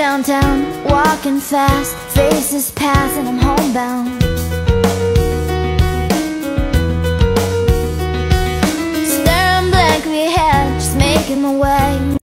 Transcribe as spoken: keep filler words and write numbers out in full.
downtown, walking fast, faces pass and I'm homebound. Staring blankly ahead, just making my way.